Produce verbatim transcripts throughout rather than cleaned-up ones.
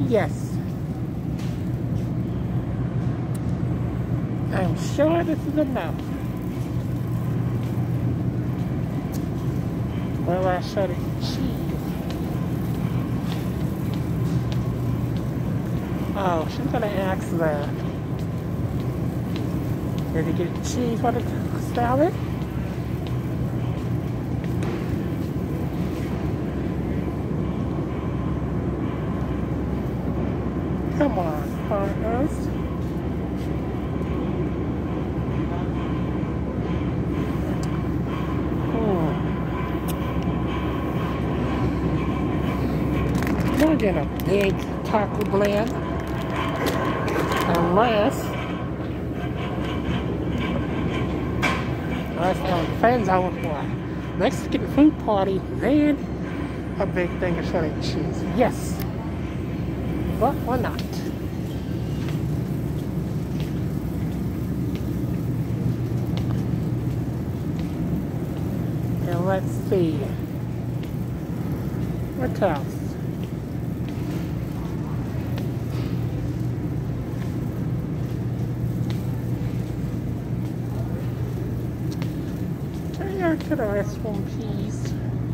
Yes. I'm sure this is enough. Well, I should have cheese. Oh, she's gonna ask that. Did you get cheese for the salad? Come on, partners. Hmm. We'll get a big taco blend. Unless unless our friends over for a Mexican food party, then a big thing of shredded cheese. Yes. But why not? And let's see. What else? Turn out to the restroom, please.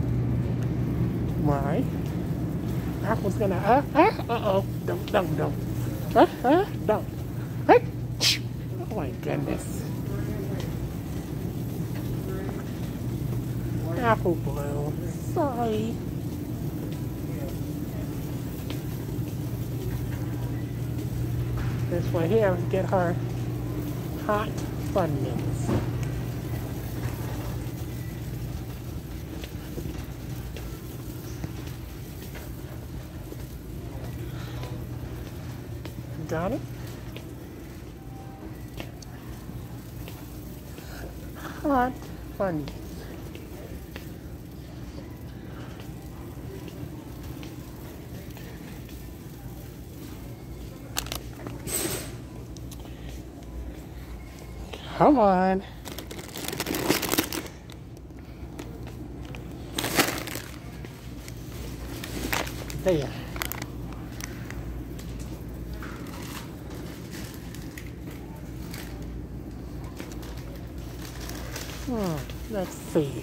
Why? I was gonna, uh, uh, uh-oh, don't, don't, don't, uh, uh, don't, hey, oh my goodness, apple blue, sorry, this one here, get her hot Funyuns. Got it? Hot Funyuns. Come on. There. Hmm, let's see.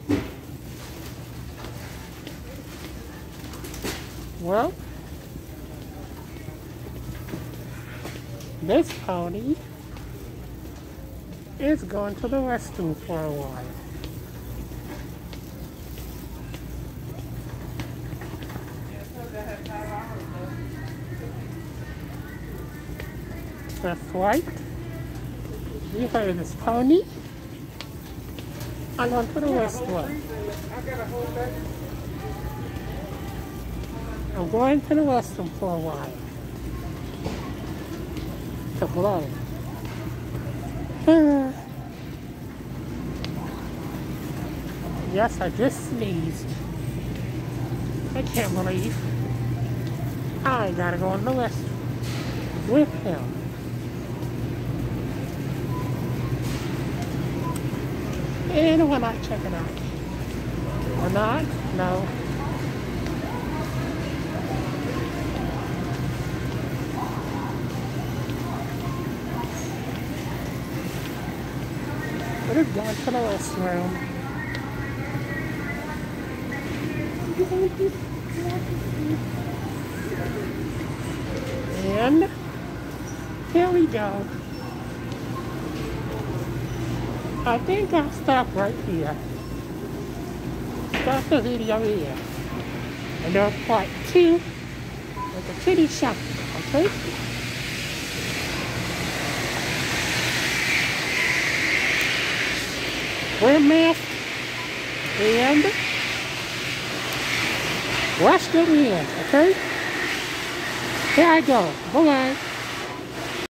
Well, this pony is going to the restroom for a while. That's right. You heard this pony. I'm going to the restroom. I'm going to the restroom for a while. To blow. Uh, yes, I just sneezed. I can't believe I gotta go in the restroom with him. And we're not checking out. We're not? No. We're going to the restroom. And here we go. I think I'll stop right here. Stop the video here. And do part two with the kitty shop, okay? Wear mask and wash your hands, okay? Here I go. Bye-bye.